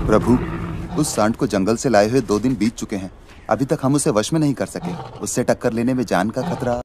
प्रभु, उस सांड को जंगल से लाए हुए 2 दिन बीत चुके हैं। अभी तक हम उसे वश में नहीं कर सके। उससे टक्कर लेने में जान का खतरा।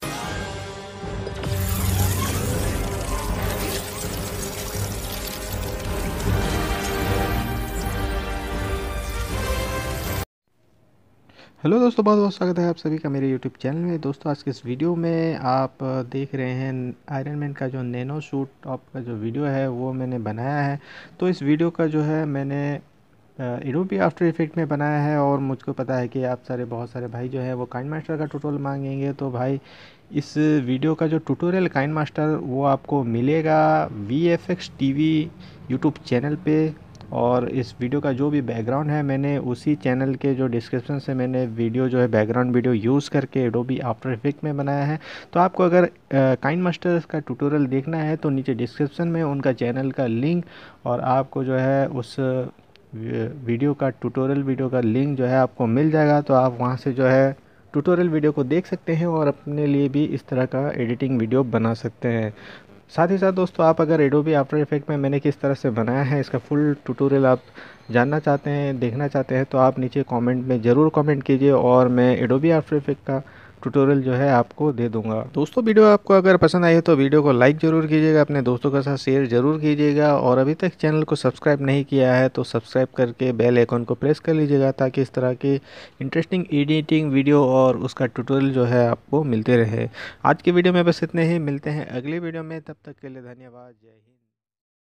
हेलो दोस्तों, बहुत बहुत स्वागत है आप सभी का मेरे यूट्यूब चैनल में। दोस्तों, आज के इस वीडियो में आप देख रहे हैं आयरन मैन का जो नैनो सूट टॉप का जो वीडियो है वो मैंने बनाया है। तो इस वीडियो का जो है मैंने एडोबी आफ्टर इफेक्ट में बनाया है। और मुझको पता है कि आप बहुत सारे भाई जो है वो काइनमास्टर का ट्यूटोरियल मांगेंगे। तो भाई, इस वीडियो का जो ट्यूटोरियल काइनमास्टर वो आपको मिलेगा VFX TV यूट्यूब चैनल पे। और इस वीडियो का जो भी बैकग्राउंड है मैंने उसी चैनल के जो डिस्क्रिप्शन से मैंने वीडियो जो है बैकग्राउंड वीडियो यूज़ करके एडोबी आफ्टर इफेक्ट में बनाया है। तो आपको अगर काइनमास्टर का ट्यूटोरियल देखना है तो नीचे डिस्क्रिप्शन में उनका चैनल का लिंक और आपको जो है उस वीडियो का लिंक जो है आपको मिल जाएगा। तो आप वहाँ से जो है ट्यूटोरियल वीडियो को देख सकते हैं और अपने लिए भी इस तरह का एडिटिंग वीडियो बना सकते हैं। साथ ही साथ दोस्तों, आप अगर एडोबी आफ्टर इफेक्ट में मैंने किस तरह से बनाया है इसका फुल ट्यूटोरियल आप जानना चाहते हैं, देखना चाहते हैं, तो आप नीचे कमेंट में ज़रूर कमेंट कीजिए और मैं एडोबी आफ्टर इफेक्ट का ट्यूटोरियल जो है आपको दे दूंगा। दोस्तों, वीडियो आपको अगर पसंद आई है तो वीडियो को लाइक ज़रूर कीजिएगा, अपने दोस्तों के साथ शेयर ज़रूर कीजिएगा और अभी तक चैनल को सब्सक्राइब नहीं किया है तो सब्सक्राइब करके बेल आइकन को प्रेस कर लीजिएगा ताकि इस तरह की इंटरेस्टिंग एडिटिंग वीडियो और उसका ट्यूटोरियल जो है आपको मिलते रहे। आज की वीडियो में बस इतने ही, मिलते हैं अगली वीडियो में, तब तक के लिए धन्यवाद। जय हिंद।